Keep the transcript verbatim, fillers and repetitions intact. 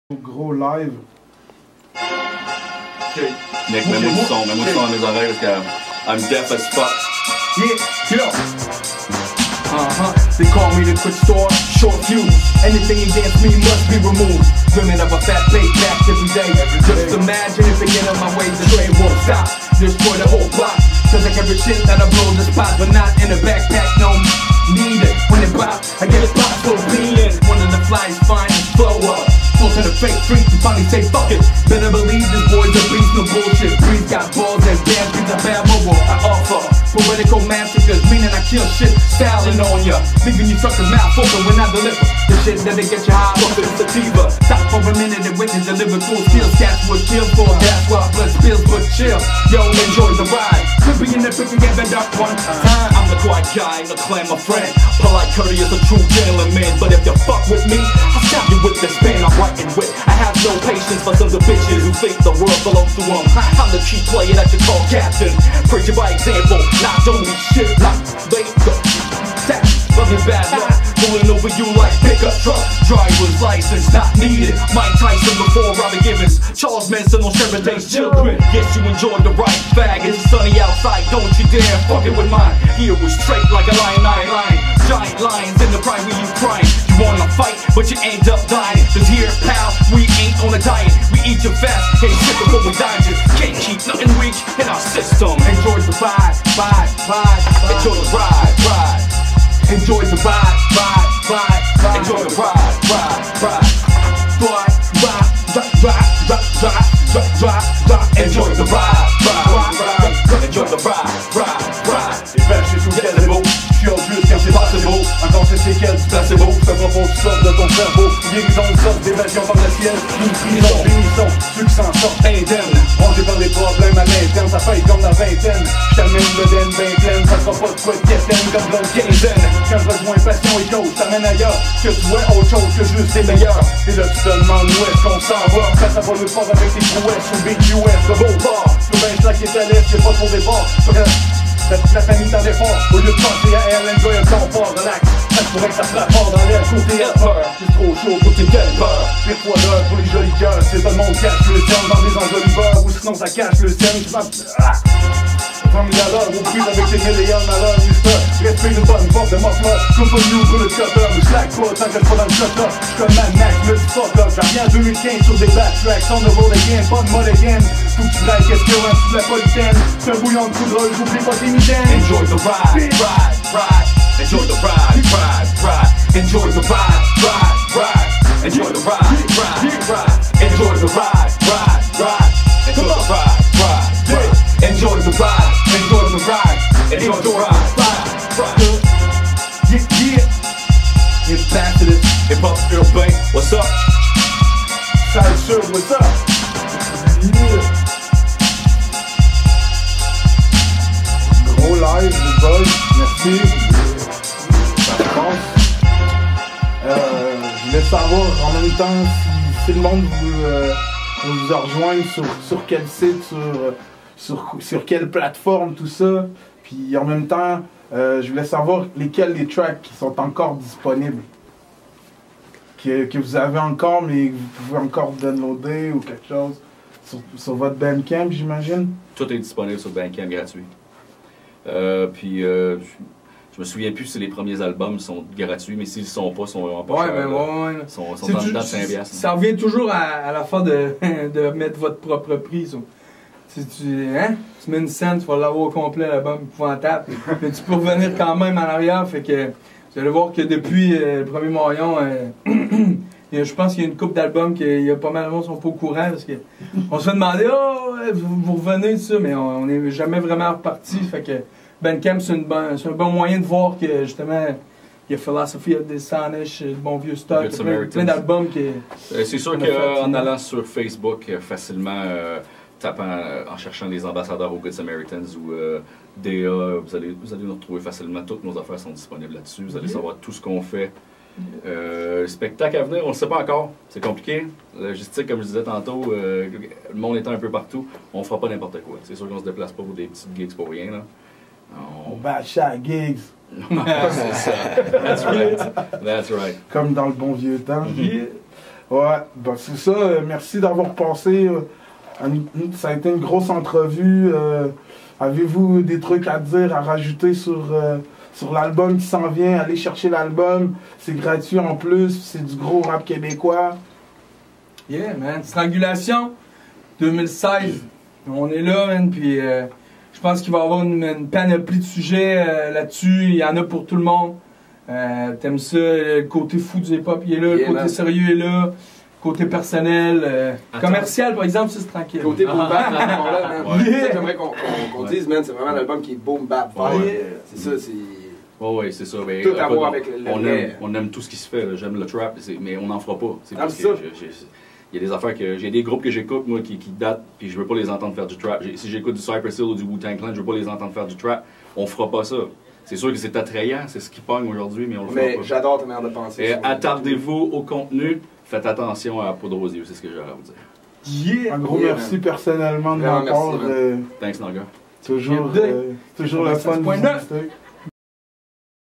Gros live. Okay. Nick, mets-moi du son, mets-moi du son dans mes oreilles parce que I'm deaf as fuck. Yeah, yo. Uh-huh, they call me the quick store, short fuse. Anything against me must be removed. Women of a fat pay back every day. Just imagine if they get on my way, the train won't stop. Destroy the whole block. Cause I carry shit that'll blow the spot, but not in a backpack, no need it. When it pop, I get a spot for being one of the flies fine and flow up. Close to the fake streets, you finally say fuck it. Better believe this boy's a beast, no bullshit. Breeze got balls and bands, breeze a bad mobile. I offer poetical massacres, meaning I kill shit, styling on ya. Leaving you suckers mouth open when I deliver the shit that they get you high off in sativa. Stop for a minute and witness the lyrical skills. Cats would kill for, that's why blood spills, but chill. Yo, enjoy the ride. Could be in the pick and get back up one time. I'm the quiet guy, no claim my friend. Polite courteous, a true gentleman. But if you fuck with me, I'll stab you with this pen I'm writing with. I have no patience for some of the bitches who think the world belongs to them. I'm the cheap player that you call captain. Preaching by example, not only shit like they go. That fucking bad luck. Pulling over you like pickup truck. Driver's license not needed. Mike Tyson before Robin Givens. Charles Manson on Sharon Tate's children. Yes, you enjoyed the right fag. It's sunny outside, don't you dare fuck it with mine. Here was straight like a lion, lion, lion. Giant lions in the pride where you crying. You wanna fight, but you end up dying. Cause here, pal, we ain't on a diet. We eat you fast, can't shit before we digest. Can't keep nothing weak in our system. Enjoy the ride, ride, ride, ride. Enjoy the ride, ride. Enjoy the ride, ride, ride, ride. Enjoy the ride, ride, ride. Ride, ride, ride, ride, ride, ride, ride, ride. Enjoy the ride, ride, ride. Enjoy the ride, ride, ride. Les vaches et tout le beau. Je suis en plus quand c'est pas c'est beau. Encore c'est séquelles du placebo. Ça va pour tout sorte de ton cerveau. Guérison de sorte d'évasion par le ciel. Une prison, bénissons. Ceux qui s'en sortent indemnes. Rongés par les problèmes à l'interne. Ça fait comme la vingtaine. J't'amène le den ben pleine. Ça sera pas de quoi de quétaine comme dans une quinzaine. Quand je rejoins passion et cause, t'amène ailleurs. Que tu vois autre chose que juste les meilleurs. Et là tu te demandes où est-ce qu'on s'en va. Quand ça va le fort avec tes prouesses sur B Q S de beau bord. Tout ben slack est à l'est, y'a pas trop départ. La, la famille t'en défend. Au lieu de penser à elle, enjoy le confort, relax. Ça pourrait que ça frappe fort dans l'air, côté peur. C'est trop chaud pour tes quelle peur. Pire fois d'heure pour les jolis cœurs. C'est tout le monde cache le ciel dans des enjoliveurs. Ou sinon ça cache le ciel. Ah! vingt mille à l'heure, aux prises avec tes millions malheurs, mister. Respire une bonne porte de morpheur. Comme pas de nous pour le cutter. Mais j'laque pas tant que j'suis pas dans le shot-up. J'suis comme Mad Max, le du fuck-up. J'en reviens en deux mille quinze sur des backtracks. On the road again, pas de mode again. Faut que tu brailles, qu'est-ce qu'il y a en dessous de la politaine. C'est un bouillon de poudreuse, j'oublie pas tes mitaines. Enjoy the ride, ride, ride. Enjoy the ride, ride, ride. Enjoy the ride, ride, ride. Enjoy the ride, ride, ride. Enjoy the ride, ride, ride. Enjoy the ride, ride, ride. Enjoy the ride, enjoy the ride. Enjoy the ride, ride, ride. Yeah, yeah. Ambassadors. Hip hop urbain, what's up? Side sur, what's up? Yeah. Gros live, les boys. Merci. Ça passe. Euh, je voulais savoir en même temps si, si le monde vous, euh, vous rejoigne sur, sur quel site, sur, sur, sur quelle plateforme, tout ça. Puis en même temps, euh, je voulais savoir lesquels les tracks qui sont encore disponibles. Que, que vous avez encore, mais que vous pouvez encore downloader ou quelque chose sur, sur votre Bandcamp, j'imagine. Tout est disponible sur Bandcamp gratuit. Euh, puis, euh, je, je me souviens plus si les premiers albums sont gratuits, mais s'ils ne sont pas, ils sont vraiment pas ouais, chers. Ben, ouais, ouais. Ils sont, sont dans le temps de cinq piastres. Ça revient toujours à, à la fin de, de mettre votre propre prix. So. Si tu, hein, tu mets une scène, tu vas l'avoir au complet, l'album épouvantable. Mais tu peux revenir quand même en arrière. Fait que vous allez voir que depuis euh, le premier Moyon, euh, je pense qu'il y a une couple d'albums qu'il y a pas mal de gens qui sont pas au courant. Parce que on se fait demander, oh, ouais, vous, vous revenez de ça, mais on n'est jamais vraiment reparti. Fait que Bandcamp, c'est bon, un bon moyen de voir que justement, il y a Philosophy of Dishonest, le bon vieux stock, il y a plein, plein d'albums qui. Euh, c'est sûr qu'en allant sur Facebook, euh, facilement, euh, tapant, euh, en cherchant les ambassadeurs aux Good Samaritans ou euh, D A, vous allez, vous allez nous retrouver facilement. Toutes nos affaires sont disponibles là-dessus. Vous allez savoir tout ce qu'on fait. Euh, le spectacle à venir, on ne sait pas encore. C'est compliqué. La logistique, comme je disais tantôt, euh, le monde étant un peu partout, on ne fera pas n'importe quoi. C'est sûr qu'on ne se déplace pas pour des petites gigs pour rien. Là. On bat chaque gigs. C'est ça. That's right. That's right. Comme dans le bon vieux temps. Mm-hmm. Ouais, ben c'est ça. euh, merci d'avoir passé. euh, un- ça a été une grosse entrevue. euh, Avez-vous des trucs à dire, à rajouter sur, euh, sur l'album qui s'en vient? Allez chercher l'album. C'est gratuit en plus. C'est du gros rap québécois. Yeah, man. Strangulation, deux mille seize. On est là, man, puis euh, je pense qu'il va y avoir une, une panoplie de sujets euh, là-dessus. Il y en a pour tout le monde. Euh, T'aimes ça, le côté fou du hip-hop, il est là, Yeah, le côté man. sérieux est là, côté personnel, euh, commercial, par exemple, ça c'est tranquille. Côté boom bap, là, man. Ouais. C'est ça que j'aimerais qu'on qu'on- qu'on dise, man. C'est vraiment l'album qui est boom bap. Ouais. vibe. C'est ça, c'est. Ouais, ouais, c'est ça. Mais, Tout à écoute, voir on- avec le- le on, vrai. aime, on aime tout ce qui se fait. là. J'aime le trap, c'est- mais on n'en fera pas. C'est Ah, parce c'est que ça. je- je- il y a des affaires que j'ai des groupes que j'écoute moi qui, qui datent, puis je veux pas les entendre faire du trap. J'ai- Si j'écoute du Cypress Hill ou du Wu-Tang Clan, je veux pas les entendre faire du trap. On fera pas ça. C'est sûr que c'est attrayant, c'est ce qui pogne aujourd'hui, mais on le Mais fera pas. j'adore ta manière de penser. Et sur- attardez-vous au contenu, faites attention à la poudre aux yeux, c'est ce que j'ai à vous dire. Yeah! Un gros Yeah, merci man. personnellement de Vraiment ma part. merci, man. euh, Thanks, Naga. toujours Bien. euh, toujours le fun de soixante-neuf. vous visiter.